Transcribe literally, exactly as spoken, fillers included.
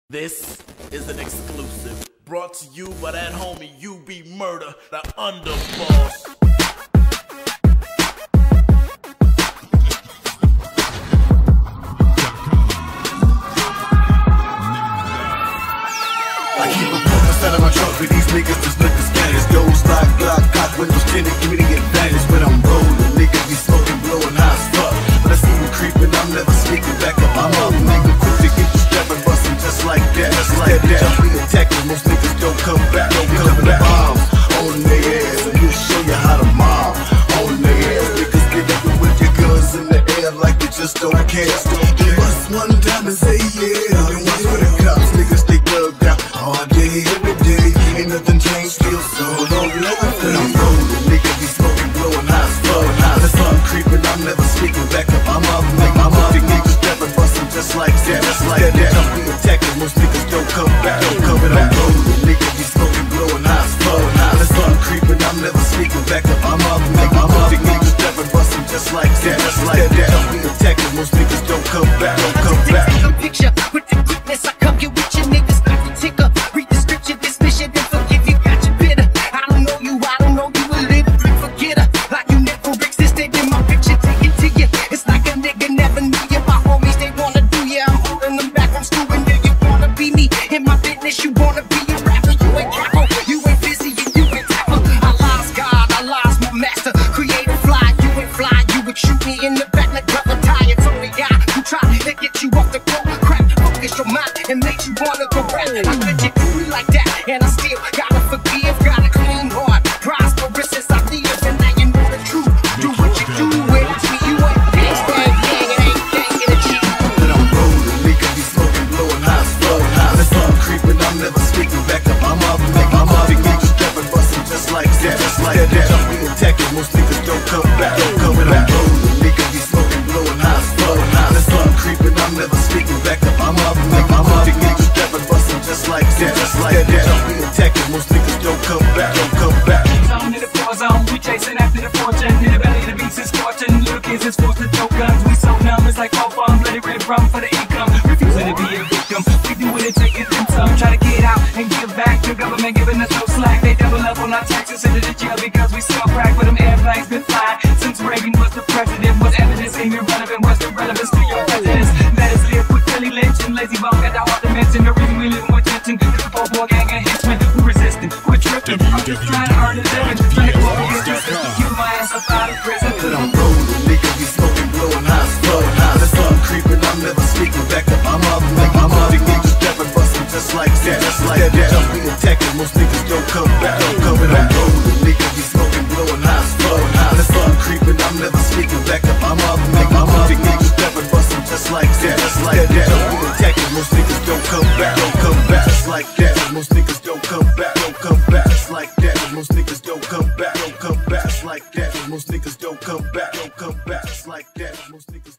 This is an exclusive brought to you by that homie U B Murder, the underboss. I keep a focus out of my trunk for these niggas just look the scanners. Doors lock, block, cock, windows tinted, give me the advantage. When I'm rolling, niggas be smoking, blowing high as fuck. When I see you creeping, I'm never sneaking back up. I'm up, nigga, quick to get you strapping, busting just like that, just like that. Jump be attacking, most niggas don't come back, don't come back. Bombs on their ass, and we'll show you how to mob. On their ass, niggas get up with your guns in the air like you just don't care. Give us one time and say yeah, then watch for the cops, niggas stay plugged out. All day, every day, ain't nothing changed, still so long, never when I'm rolling, nigga be smoking, blowing high as fuck. The sun creeping, I'm never sneaking back up. I'm up, nigga, I'm up, niggas stepping, busting just like that, just like that. Jump be attacking, most niggas don't come back, don't come back. I'm rolling, nigga be smoking, blowing high as fuck. The sun creeping, I'm never sneaking back up. I'm up, nigga, I'm up, niggas stepping, busting just like that, just like that. Jump be attacking, most niggas don't come back, don't come back. Take a picture with the quickness, I come here with your niggas. Take up, read the scripture, dismiss it, and forgive you, got you bitter. I don't know you, I don't know you, a little bit forgetter. Like you never existed in my picture, take it to you. It's like a nigga never knew you. My homies, they wanna do you. I'm holding them back from school, and you wanna be me. In my business, you wanna be a rapper. You ain't capo, you ain't busy, and you ain't tapper. I lost God, I lost my master. Creative fly, you ain't fly, you would shoot me in the back like rubber tire. It's only I who try to get you off the cold crap. Focus your mind and make you wanna go rap. I let you do me like that, and I still gotta forgive. Got a clean heart, prosperous as I live, and now you know the truth. Do what you do, and it's me, you ain't gang, gang, gang, it ain't gang in the G. When I'm rolling, nigga be smoking, blowing high as fuck. The sun creeping, I'm never sneaking back up. I'm up, nigga, I'm up, niggas stepping, busting just like that, just like that. Jump be attacking, most niggas don't come back, don't come back. I'm rolling, nigga be smoking, blowing high as fuck. The sun creeping, I'm never sneaking back up. I'm up, nigga, I'm up, niggas stepping, busting just like that, just like that. Jump be attacking, most niggas don't come back, don't come back. Zone in the floor zone, we chasing after the fortune. In the belly of the beast is scorching. Little kids is forced to throw guns. We so numb, it's like all fun. Bloody red rum for the income. Refusing to be a victim. We do what it takes and then some. Try to get out and give back. The government giving us no slack. They double up on our taxes into the jail because we still crack. But them airplanes been flying since Reagan was the president. Was evidence ain't irrelevant? What's the relevance to your presidents? Let us live with Billy Lynch and Lazy Bone at the heart dimension. The reason we live more tension. It's the poor boy gang of henchmen. We're resisting, we're tripping. I'm just trying to earn a living. Trying to go over here, keep my ass up out of prison. When I'm rolling, nigga be smoking, blowing high as fuck. The sun creeping, I'm never sneaking back up. I'm up, nigga, I'm up, niggas stepping, busting just like that, just like that. Jump be attacking, most niggas don't come back, don't come back. I'm rolling, nigga be smoking, blowing high as fuck. The sun creeping, I'm never sneaking back up. I'm up, nigga, I'm up, niggas stepping, busting just like that, just like that. Jump be attacking, most niggas don't come back, don't come back, just like that. Most niggas don't come back, don't come back, just like that. Most niggas don't come back, don't come back, just like that. Most niggas don't come back, don't come back, just like that. Most niggas